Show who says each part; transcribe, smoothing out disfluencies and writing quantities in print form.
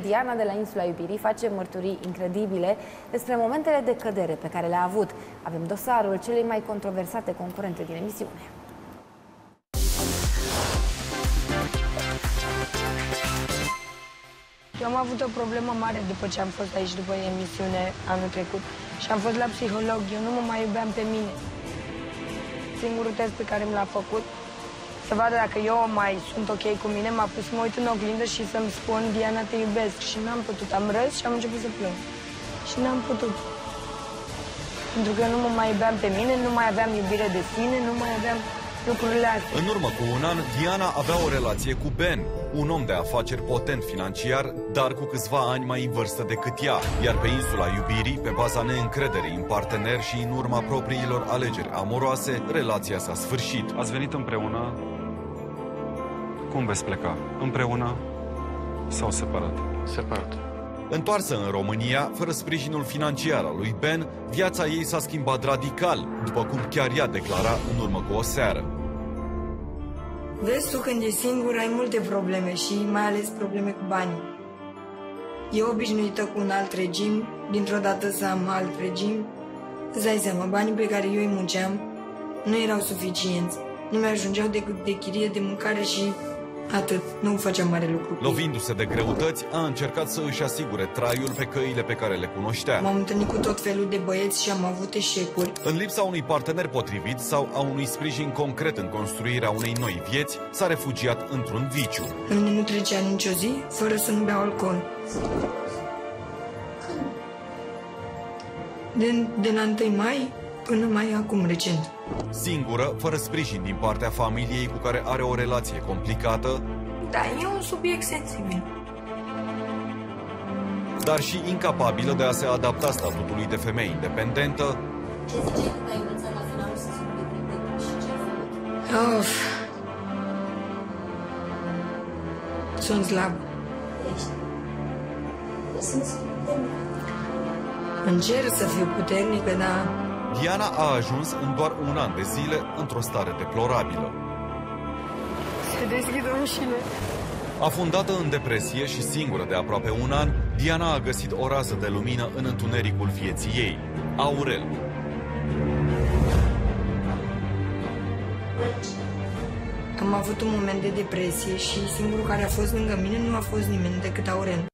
Speaker 1: Diana de la Insula Iubirii face mărturii incredibile despre momentele de cădere pe care le-a avut. Avem dosarul celei mai controversate concurente din emisiune.
Speaker 2: Eu am avut o problemă mare după ce am fost aici, după emisiune anul trecut. Și am fost la psiholog. Eu nu mă mai iubeam pe mine. Singurul test pe care mi l-a făcut, să vadă dacă eu mai sunt ok cu mine, m-a pus să mă uit în oglindă și să-mi spun: Diana, te iubesc. Și n-am putut. Am râs și am început să plâng. Și n-am putut. Pentru că nu mă mai iubeam pe mine, nu mai aveam iubire de sine, nu mai aveam lucrurile astea.
Speaker 3: În urmă cu un an, Diana avea o relație cu Ben, un om de afaceri potent financiar, dar cu câțiva ani mai în vârstă decât ea. Iar pe Insula Iubirii, pe baza neîncrederii în partener și în urma propriilor alegeri amoroase, relația s-a sfârșit.
Speaker 4: Ați venit împreună? Cum veți pleca? Împreună sau separat?
Speaker 5: Separat.
Speaker 3: Întoarsă în România, fără sprijinul financiar al lui Ben, viața ei s-a schimbat radical, după cum chiar ea declara în urmă cu o seară.
Speaker 2: Vezi, tu când ești singur ai multe probleme și mai ales probleme cu banii. E obișnuită cu un alt regim, dintr-o dată să am alt regim. Îți dai seama, banii pe care eu îi munceam nu erau suficienți. Nu mi-ajungeau decât de chirie, de mâncare și atât. Nu făceam mare lucru.
Speaker 3: Lovindu-se de greutăți, a încercat să își asigure traiul pe căile pe care le cunoștea.
Speaker 2: M-am întâlnit cu tot felul de băieți și am avut eșecuri.
Speaker 3: În lipsa unui partener potrivit sau a unui sprijin concret în construirea unei noi vieți, s-a refugiat într-un viciu.
Speaker 2: La mine nu trecea nicio zi fără să nu beau alcool. De la 1 mai până mai acum, recent.
Speaker 3: Singură, fără sprijin din partea familiei cu care are o relație complicată,
Speaker 2: Da, e un subiect sensibil.
Speaker 3: dar și incapabilă de a se adapta statutului de femeie independentă.
Speaker 6: Ce ziceai când ai învățat la final să sufli de și ce ai făcut?
Speaker 2: Of. Sunt slab.
Speaker 6: Ești. Sunt puternică.
Speaker 2: Încerc să fiu puternică, dar
Speaker 3: Diana a ajuns în doar un an de zile într-o stare deplorabilă.
Speaker 2: se deschid ușile.
Speaker 3: Afundată în depresie și singură de aproape un an, Diana a găsit o rază de lumină în întunericul vieții ei, Aurel.
Speaker 2: Am avut un moment de depresie și singurul care a fost lângă mine nu a fost nimeni decât Aurel.